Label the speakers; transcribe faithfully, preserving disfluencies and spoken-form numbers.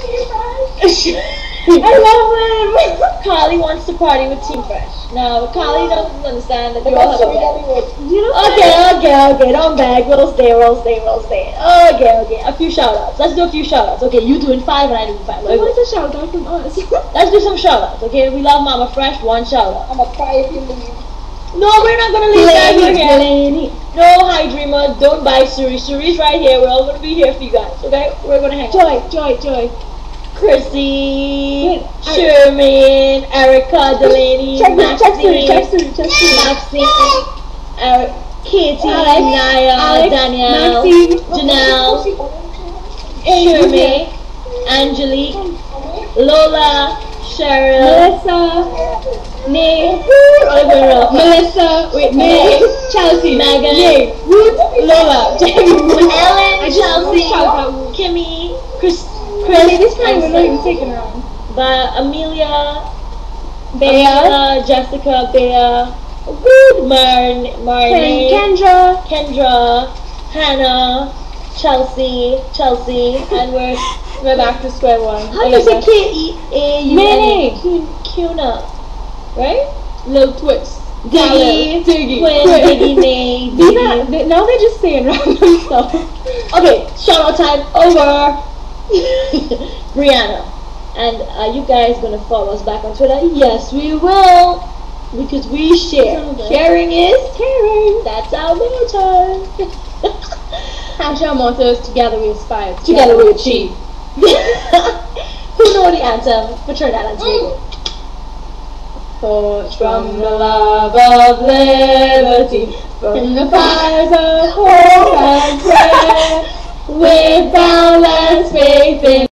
Speaker 1: I love him. Carly wants to party with Team Fresh. No, Carly doesn't understand that you all have a bag. You know okay, okay, okay. Don't beg. We'll stay. We'll stay. We'll stay. Okay, okay. A few shoutouts. Let's do a few shoutouts. Okay, you doing five and I doing five.
Speaker 2: What was a shout out from us?
Speaker 1: Let's do some shoutouts. Okay, we love Mama Fresh. One shoutout.
Speaker 3: I'm gonna cry if you leave.
Speaker 1: No, we're not gonna leave guys. We're here. No, hi dreamer. Don't buy Suri. Suri's right here. We're all gonna be here for you guys. Okay, we're gonna hang out.
Speaker 2: Joy, Joy, Joy.
Speaker 1: Kristy, Sherman, Erica, Delaney, Maxine, Maxine, Eric, Katie, Naya,
Speaker 2: Alex,
Speaker 1: Danielle,
Speaker 2: Maxine,
Speaker 1: Janelle, Sherman, Angelique, Lola, Cheryl,
Speaker 2: Melissa,
Speaker 1: Nate,
Speaker 2: Melissa, wait, Nate, Chelsea,
Speaker 1: Megan,
Speaker 2: Nate, Ruth, Lola, Jamie,
Speaker 1: Ellen, Chelsea, Kimmy, Chris.
Speaker 2: Chris, this time we're not even taking her on.
Speaker 1: But Amelia,
Speaker 2: Bea,
Speaker 1: Amelia, Jessica, Bea, Good, Marn, Marnie,
Speaker 2: Kendra,
Speaker 1: Kendra, Hannah, Chelsea, Chelsea, and we're we're back to square one.
Speaker 2: How do you say K E A U N A?
Speaker 1: Kuna, right?
Speaker 2: Little twist.
Speaker 1: Diggy,
Speaker 2: Diggy,
Speaker 1: Quinn, Diggy, Nay,
Speaker 2: Diggy. They, now they're just saying random stuff.
Speaker 1: Okay, shout out time over. Brianna, and are you guys gonna follow us back on Twitter? Yes, we will, because we share. Sharing is caring. That's our motto.
Speaker 2: Hashtag motto is together we aspire.
Speaker 1: Together we achieve. Who know the anthem for Trinidad and Tobago?
Speaker 2: For from the love of liberty, from the fires of hope and prayer, with boundless faith in